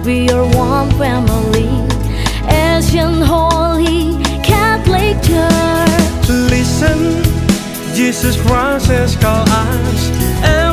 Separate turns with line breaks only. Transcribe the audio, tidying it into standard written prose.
we are one family, Asian Holy Catholic Church.
Listen, Jesus Christ has called us.